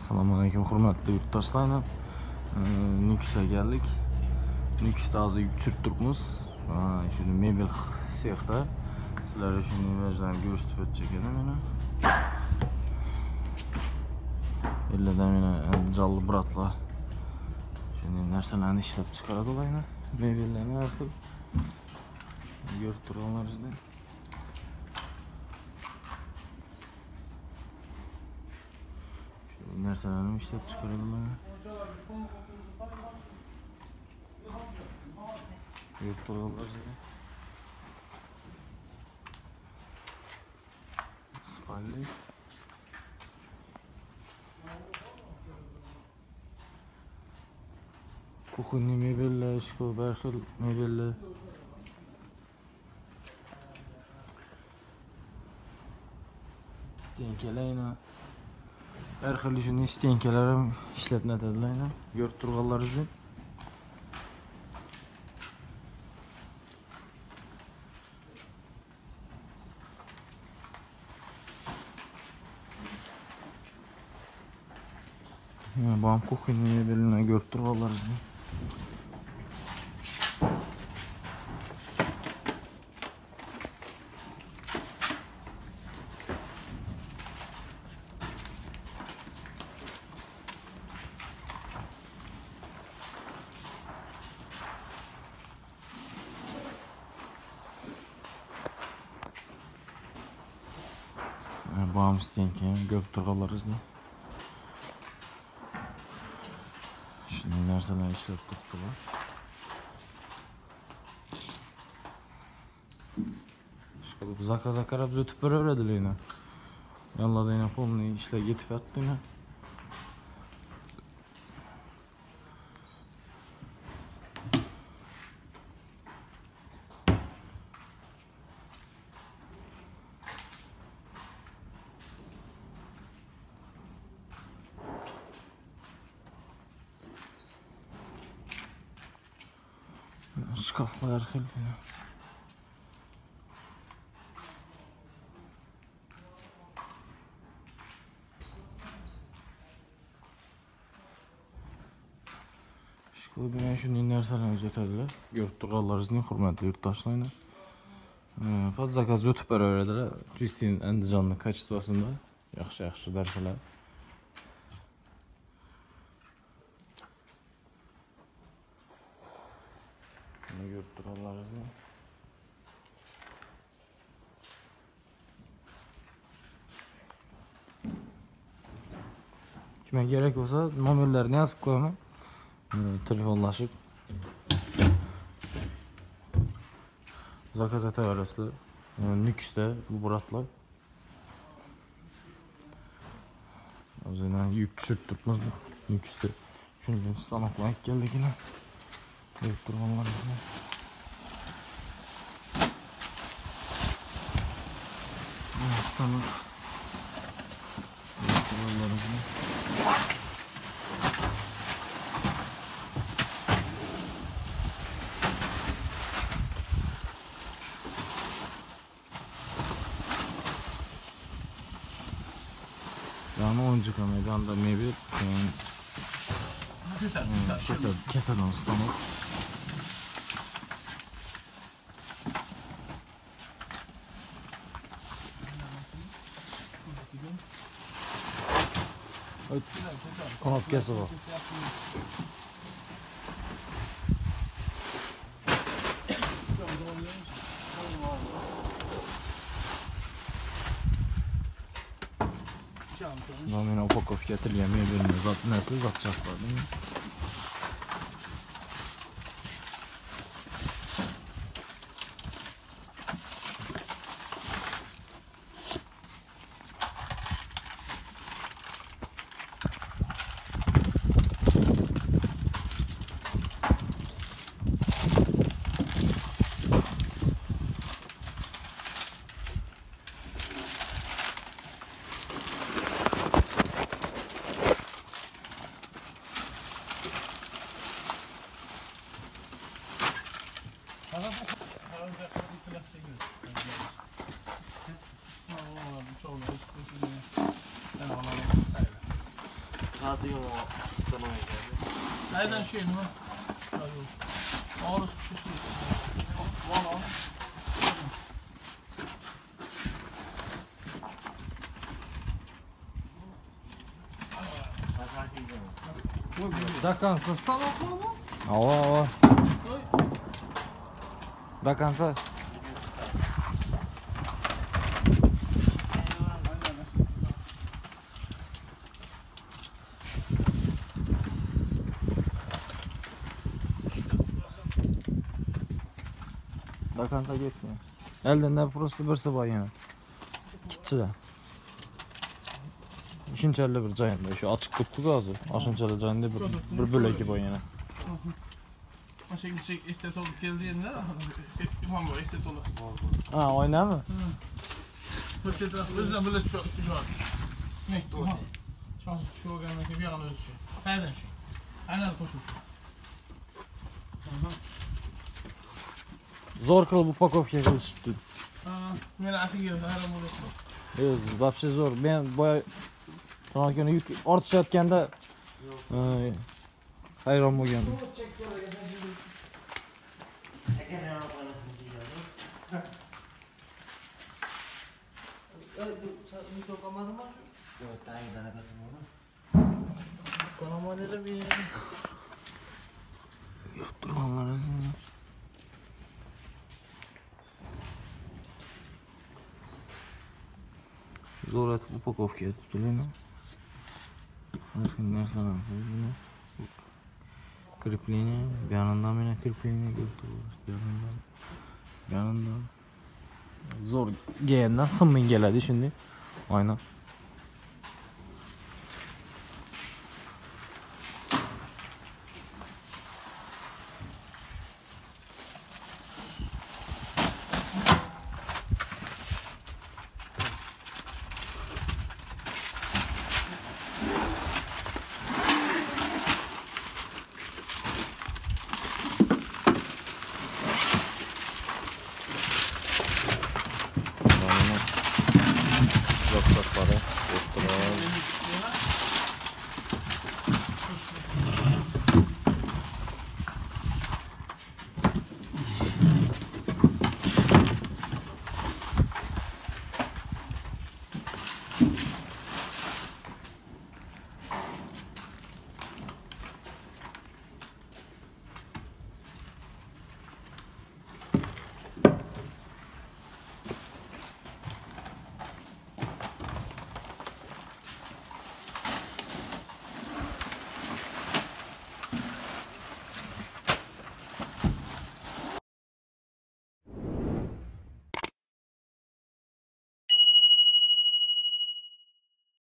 Assalamualaikum hurmatli yurtdoshlar. Nukusga geldik. Nukusda hozir yuk tushiribmiz. Shu mebel sexda sizlarga shunday imajlarni ko'rsatib o'tsak edi mana. Ellardan mana Andijonlik bratlar shunday narsalarni ishlab chiqaradilar. Mebellarni har xil ko'rib turganlaringizdan. Narsalarni ishlab chiqaradilar. Ko'rib turganlaringizdan. Spalli. Kuxunni mebellar, shkol, har xil mebellar. Stenkalarni her xil shuni stenkalar ham ishlab natadilar. Ko'rib turganlaringizdan. Bu ham kuxunni mebelini ko'rib turganlaringizdan. Bu ham stenka ko'rib turganlaringizdan. Shunday narsalar ishlab turibdilar. Ishqilib zakaz qarab o'tib boraveradilar. Yollarda polniy ishlar yetib yotdi. Şkaflar her xil. Şkaflar bilen shunday narsalarni o'zatadilar. Ko'rib turganlaringizning hurmatli yurtdoshlar. Faqat zakaz o'tib boraveradilar. Kristin Andijonning kачествосында yaxshi narsalar. Ko'rib turganlaringizdan. Kimga kerak bo'lsa, nomerlarini yozib qo'yaman. Telefonlashib zakaz etaverasizlar. Nukusda bu bratlar. O'zini yuk tushirib turibmiz Nukusda. Shunday stanoklar keldigina. Ko'rib turganlaringizdan. Stanok. Yani oyuncu kameranda mebel keser stanok. Konopkası var. Domino упаковки отрезаем, мебельные запчасти. Şahsı yok o istemeyiz. Nereden şey mi? Ağrısı bir şey. Valla. До конца. Ава. До конца. До конца ketdi. Elden просто birsi bor yana. Ikkisi. Shunchalik bir joyida, shu ochiq turibdi hozir. Shunchalik joyida bir bo'lagi bor yana. Aşağı gidecek ihtet olup geldiğinde İmam bu ihtet olur. Ha, oynama. Türkçe tarafı özden böyle şu an. Ne? Tamam. Şansı şu gelmek bir yana özü. Nereden şey? Aynen koşmuş. Zo'r qilib upakovka qilishibdi. Meni atib keldi, hayron bo'lyapman. Вообще zo'r. Men boya Son kuni yuk ortishayotganda hayron bo'lgandim. Zo'r etib upakovka tutiladi. Har xil narsalar buni. Крепление, bir yanından yine крепление götürüyoruz. Bir yanından. Zor giyenden sınmın geledi şimdi. Aynen.